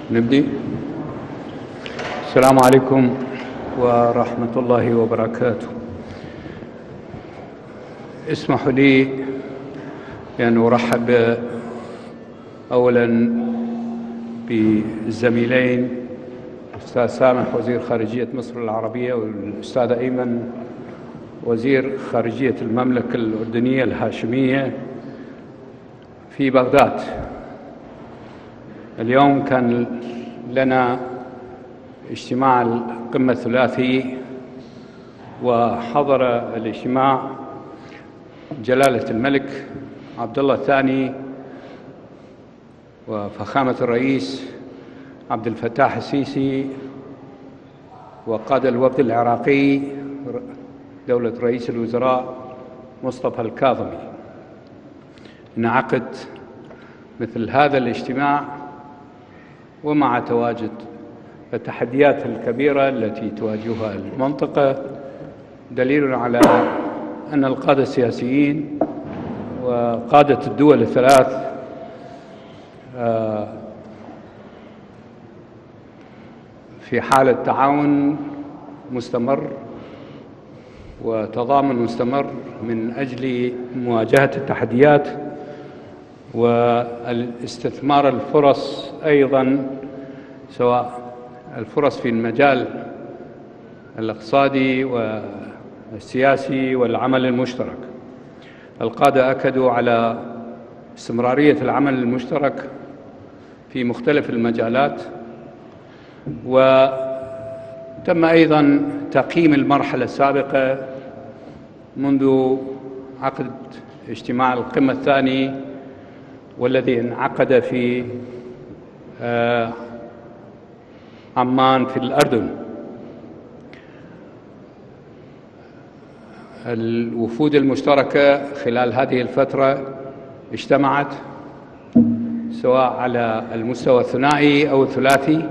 نبدي. السلام عليكم ورحمة الله وبركاته. اسمحوا لي بأن أرحب أولا بالزميلين الأستاذ سامح وزير خارجية مصر العربية والأستاذ أيمن وزير خارجية المملكة الأردنية الهاشمية في بغداد. اليوم كان لنا اجتماع القمة الثلاثي، وحضر الاجتماع جلالة الملك عبد الله الثاني وفخامة الرئيس عبد الفتاح السيسي وقاد الوفد العراقي دولة رئيس الوزراء مصطفى الكاظمي. انعقد مثل هذا الاجتماع ومع تواجد التحديات الكبيرة التي تواجهها المنطقة دليل على أن القادة السياسيين وقادة الدول الثلاث في حالة تعاون مستمر وتضامن مستمر من أجل مواجهة التحديات والاستثمار الفرص، أيضا سواء الفرص في المجال الاقتصادي والسياسي والعمل المشترك. القادة أكدوا على استمرارية العمل المشترك في مختلف المجالات، وتم أيضا تقييم المرحلة السابقة منذ عقد اجتماع القمة الثاني والذي انعقد في عمان في الأردن. الوفود المشتركة خلال هذه الفترة اجتمعت سواء على المستوى الثنائي أو الثلاثي،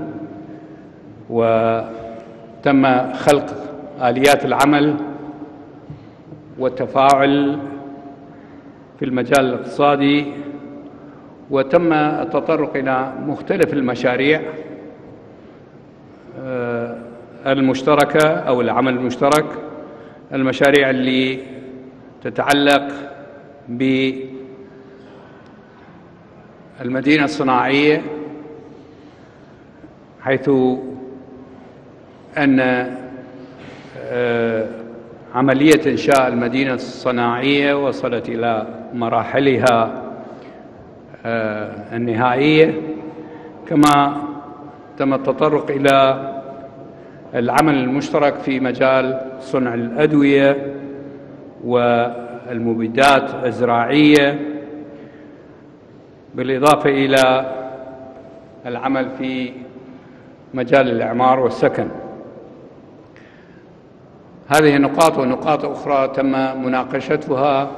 وتم خلق آليات العمل والتفاعل في المجال الاقتصادي، وتم التطرق إلى مختلف المشاريع المشتركة أو العمل المشترك، المشاريع اللي تتعلق بالمدينة الصناعية، حيث أن عملية إنشاء المدينة الصناعية وصلت إلى مراحلها النهائية، كما تم التطرق إلى العمل المشترك في مجال صنع الأدوية والمبيدات الزراعية، بالإضافة إلى العمل في مجال الإعمار والسكن. هذه نقاط ونقاط أخرى تم مناقشتها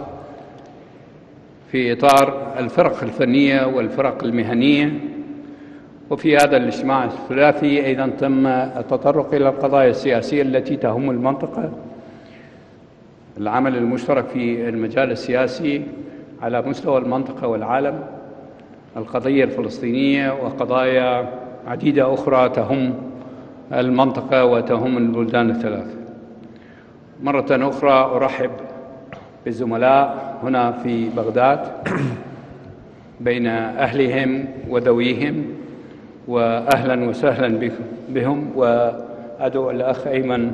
في إطار الفرق الفنية والفرق المهنية. وفي هذا الاجتماع الثلاثي أيضا تم التطرق إلى القضايا السياسية التي تهم المنطقة، العمل المشترك في المجال السياسي على مستوى المنطقة والعالم، القضية الفلسطينية وقضايا عديدة أخرى تهم المنطقة وتهم البلدان الثلاث. مرة أخرى أرحب بالزملاء هنا في بغداد بين أهلهم وذويهم، وأهلا وسهلا بهم، وأدعو الأخ أيمن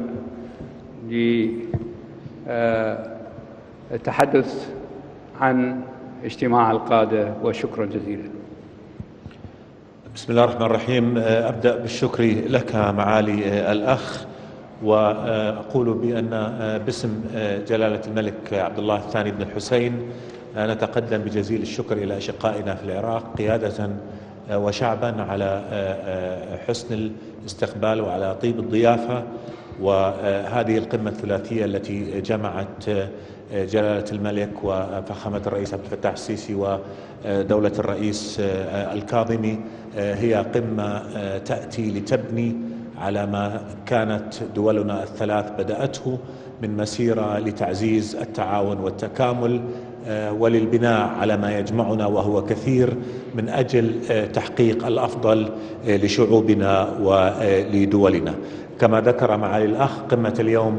للتحدث عن اجتماع القادة، وشكرا جزيلا. بسم الله الرحمن الرحيم. أبدأ بالشكر لك معالي الأخ، وأقول بأن باسم جلالة الملك عبد الله الثاني بن الحسين نتقدم بجزيل الشكر إلى أشقائنا في العراق قيادة وشعبا على حسن الاستقبال وعلى طيب الضيافة، وهذه القمة الثلاثية التي جمعت جلالة الملك وفخامة الرئيس عبد الفتاح السيسي ودولة الرئيس الكاظمي هي قمة تأتي لتبني على ما كانت دولنا الثلاث بدأته من مسيرة لتعزيز التعاون والتكامل وللبناء على ما يجمعنا وهو كثير من أجل تحقيق الأفضل لشعوبنا ولدولنا. كما ذكر معالي الأخ، قمة اليوم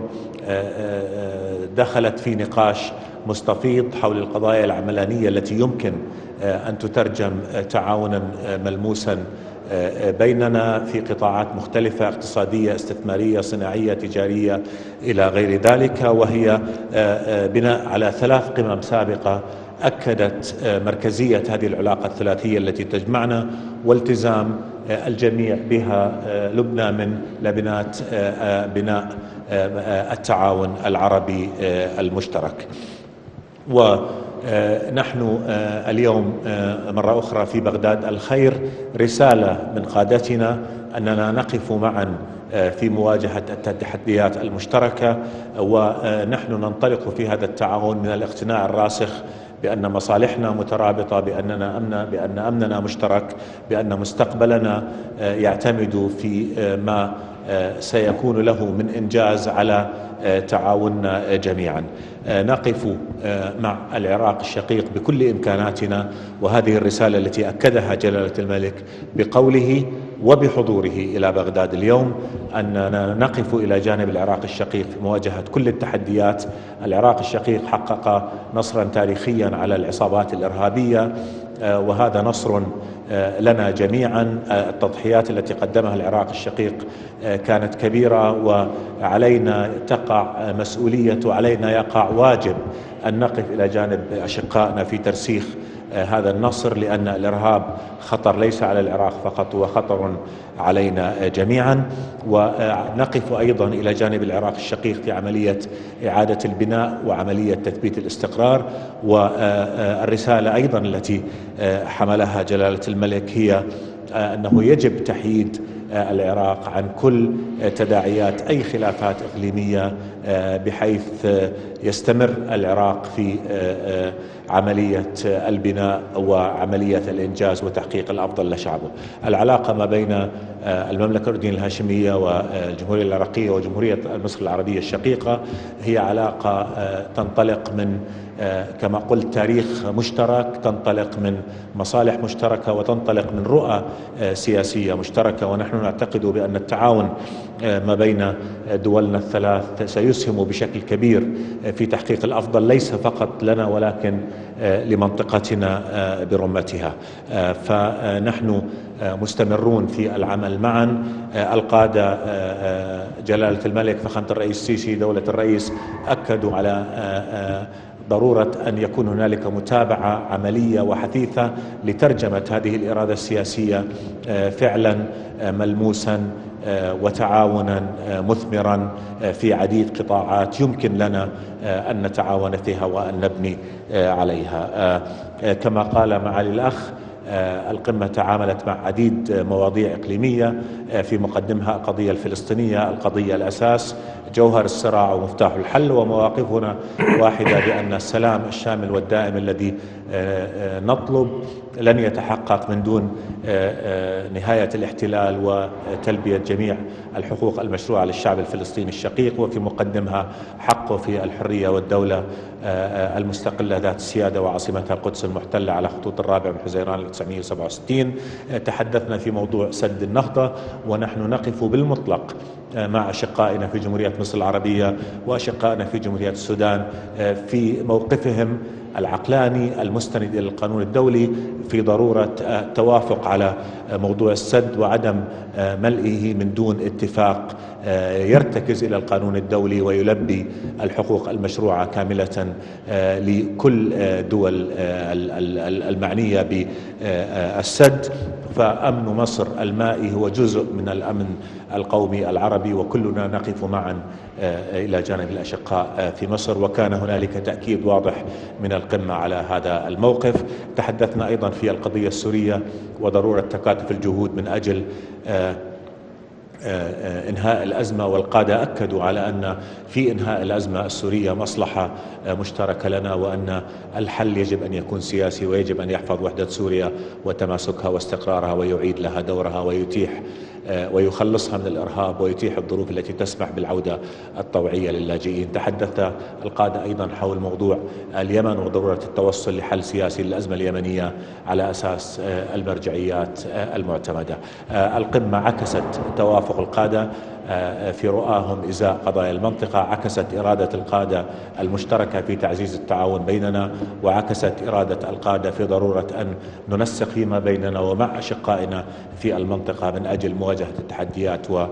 دخلت في نقاش مستفيض حول القضايا العملانية التي يمكن أن تترجم تعاونا ملموسا بيننا في قطاعات مختلفة، اقتصادية، استثمارية، صناعية، تجارية إلى غير ذلك، وهي بناء على 3 قمم سابقة أكدت مركزية هذه العلاقة الثلاثية التي تجمعنا والتزام الجميع بها لبنى من لبنات بناء التعاون العربي المشترك. ونحن اليوم مرة أخرى في بغداد الخير رسالة من قادتنا أننا نقف معا في مواجهة التحديات المشتركة، ونحن ننطلق في هذا التعاون من الاقتناع الراسخ بأن مصالحنا مترابطة، بأن أمننا مشترك، بأن مستقبلنا يعتمد في ما سيكون له من إنجاز على تعاوننا جميعا. نقف مع العراق الشقيق بكل إمكاناتنا، وهذه الرسالة التي أكدها جلالة الملك بقوله وبحضوره إلى بغداد اليوم، أننا نقف إلى جانب العراق الشقيق في مواجهة كل التحديات. العراق الشقيق حقق نصرا تاريخيا على العصابات الإرهابية، وهذا نصر لنا جميعا. التضحيات التي قدمها العراق الشقيق كانت كبيرة، وعلينا تقع مسؤولية وعلينا يقع واجب أن نقف إلى جانب أشقائنا في ترسيخ هذا النصر، لأن الإرهاب خطر ليس على العراق فقط، هو خطر علينا جميعا. ونقف أيضا إلى جانب العراق الشقيق في عملية إعادة البناء وعملية تثبيت الاستقرار. والرسالة أيضا التي حملها جلالة الملك هي أنه يجب تحييد العراق عن كل تداعيات أي خلافات إقليمية، بحيث يستمر العراق في عملية البناء وعملية الإنجاز وتحقيق الأفضل لشعبه. العلاقة ما بين المملكة الأردنية الهاشمية والجمهورية العراقية وجمهورية مصر العربية الشقيقة هي علاقة تنطلق من كما قلت تاريخ مشترك، تنطلق من مصالح مشتركة، وتنطلق من رؤى سياسية مشتركة. ونحن نعتقد بأن التعاون ما بين دولنا الثلاث سيسهم بشكل كبير في تحقيق الأفضل ليس فقط لنا ولكن لمنطقتنا برمتها. فنحن مستمرون في العمل معا. القادة جلالة الملك فخامة الرئيس السيسي دولة الرئيس أكدوا على ضرورة أن يكون هنالك متابعة عملية وحثيثة لترجمة هذه الإرادة السياسية فعلا ملموسا وتعاونا مثمرا في عديد قطاعات يمكن لنا أن نتعاون فيها وأن نبني عليها. كما قال معالي الأخ، القمة تعاملت مع عديد مواضيع إقليمية، في مقدمها القضية الفلسطينية، القضية الأساس، جوهر الصراع ومفتاح الحل، ومواقفنا واحدة بأن السلام الشامل والدائم الذي نطلب لن يتحقق من دون نهاية الاحتلال وتلبية جميع الحقوق المشروعة للشعب الفلسطيني الشقيق، وفي مقدمها حقه في الحرية والدولة المستقلة ذات السيادة وعاصمتها القدس المحتلة على خطوط 4 من حزيران 1967. تحدثنا في موضوع سد النهضة، ونحن نقف بالمطلق مع أشقائنا في جمهورية مصر العربية وأشقائنا في جمهورية السودان في موقفهم العقلاني المستند إلى القانون الدولي في ضرورة التوافق على موضوع السد وعدم ملئه من دون اتفاق يرتكز إلى القانون الدولي ويلبي الحقوق المشروعة كاملة لكل دول المعنية بالسد. فأمن مصر المائي هو جزء من الأمن القومي العربي، وكلنا نقف معا إلى جانب الأشقاء في مصر. وكان هنالك تأكيد واضح من القمة على هذا الموقف. تحدثنا أيضا في القضية السورية وضرورة تكاتف الجهود من أجل إنهاء الأزمة، والقادة أكدوا على أن في إنهاء الأزمة السورية مصلحة مشتركة لنا، وأن الحل يجب أن يكون سياسي، ويجب أن يحفظ وحدة سوريا وتماسكها واستقرارها ويعيد لها دورها ويتيح ويخلصها من الإرهاب ويتيح الظروف التي تسمح بالعودة الطوعية للاجئين. تحدث القادة أيضا حول موضوع اليمن وضرورة التوصل لحل سياسي للأزمة اليمنية على أساس المرجعيات المعتمدة. القمة عكست توافق القادة في رؤاهم إزاء قضايا المنطقة، عكست إرادة القادة المشتركة في تعزيز التعاون بيننا، وعكست إرادة القادة في ضرورة أن ننسق فيما بيننا ومع أشقائنا في المنطقة من أجل مواجهة التحديات و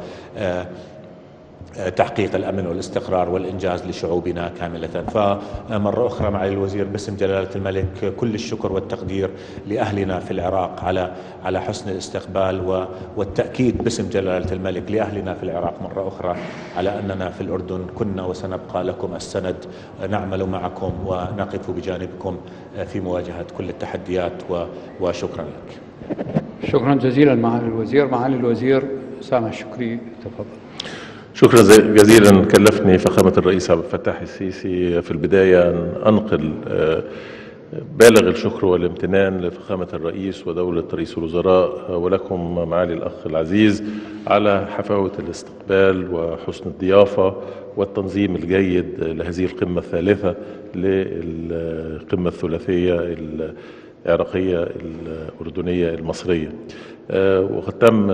تحقيق الأمن والاستقرار والإنجاز لشعوبنا كاملة. فمرة أخرى معالي الوزير باسم جلالة الملك كل الشكر والتقدير لأهلنا في العراق على حسن الاستقبال، والتأكيد باسم جلالة الملك لأهلنا في العراق مرة أخرى على أننا في الأردن كنا وسنبقى لكم السند، نعمل معكم ونقف بجانبكم في مواجهة كل التحديات، وشكرا لك. شكرا جزيلا معالي الوزير. معالي الوزير سامح شكري تفضل. شكرا جزيلا. كلفني فخامة الرئيس عبد الفتاح السيسي في البداية أن أنقل بالغ الشكر والامتنان لفخامة الرئيس ودولة رئيس الوزراء ولكم معالي الأخ العزيز على حفاوة الاستقبال وحسن الضيافة والتنظيم الجيد لهذه القمة الثالثة للقمة الثلاثية العراقية الأردنية المصرية. وقد تم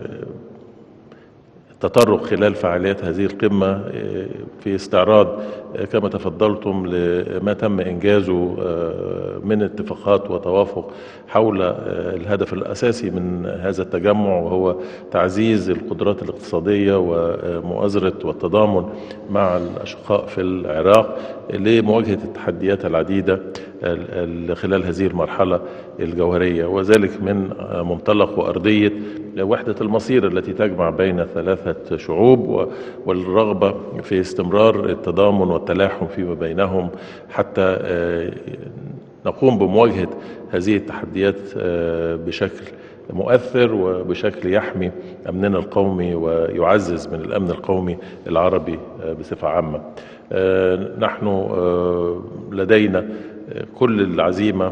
التطرق خلال فعاليات هذه القمة في استعراض كما تفضلتم لما تم إنجازه من اتفاقات وتوافق حول الهدف الأساسي من هذا التجمع، وهو تعزيز القدرات الاقتصادية ومؤازرة والتضامن مع الأشقاء في العراق لمواجهة التحديات العديدة خلال هذه المرحلة الجوهرية، وذلك من منطلق وأرضية وحدة المصير التي تجمع بين ثلاثة شعوب والرغبة في استمرار التضامن والتلاحم فيما بينهم حتى نقوم بمواجهة هذه التحديات بشكل مؤثر وبشكل يحمي أمننا القومي ويعزز من الأمن القومي العربي بصفة عامة. نحن لدينا كل العزيمة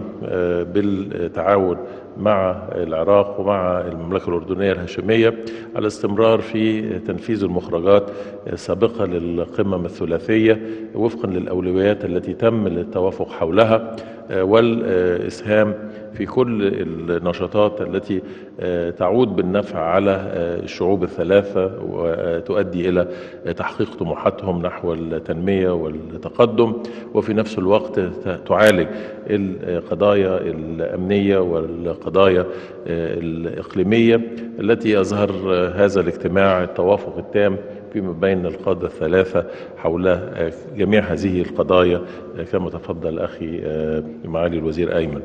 بالتعاون مع العراق ومع المملكة الأردنية الهاشمية على استمرار في تنفيذ المخرجات السابقة للقمم الثلاثية وفقا للأولويات التي تم التوافق حولها، والإسهام في كل النشاطات التي تعود بالنفع على الشعوب الثلاثة وتؤدي إلى تحقيق طموحاتهم نحو التنمية والتقدم، وفي نفس الوقت تعالج القضايا الأمنية والقضايا الإقليمية التي أظهر هذا الاجتماع التوافق التام فيما بين القادة الثلاثة حول جميع هذه القضايا كما تفضل أخي معالي الوزير أيمن.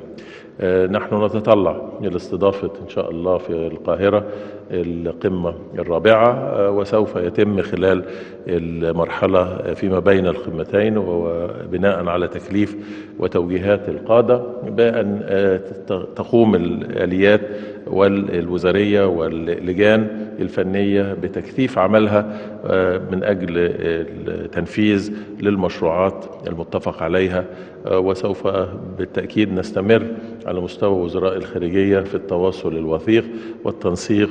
نحن نتطلع لاستضافة إن شاء الله في القاهرة القمة الرابعة، وسوف يتم خلال المرحلة فيما بين القمتين وبناء على تكليف وتوجيهات القادة بأن تقوم الآليات والوزارية واللجان الفنية بتكثيف عملها من أجل التنفيذ للمشروعات المتفق عليها، وسوف بالتأكيد نستمر على مستوى وزراء الخارجية في التواصل الوثيق والتنسيق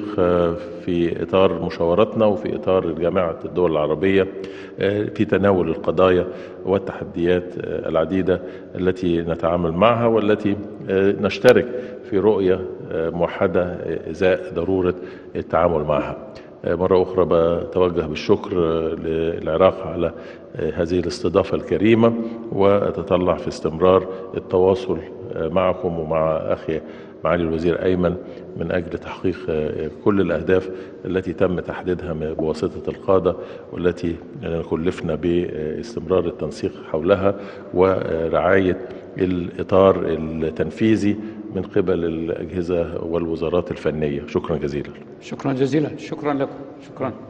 في إطار مشاوراتنا وفي إطار جامعة الدول العربية في تناول القضايا والتحديات العديدة التي نتعامل معها والتي نشترك في رؤية موحدة إزاء ضرورة التعامل معها. مرة أخرى بتوجه بالشكر للعراق على هذه الاستضافة الكريمة، وأتطلع في استمرار التواصل معكم ومع أخي معالي الوزير أيمن من أجل تحقيق كل الأهداف التي تم تحديدها بواسطة القادة والتي كلفنا باستمرار التنسيق حولها ورعاية الإطار التنفيذي من قبل الأجهزة والوزارات الفنية. شكرا جزيلا. شكرا جزيلا. شكرا لكم. شكرا.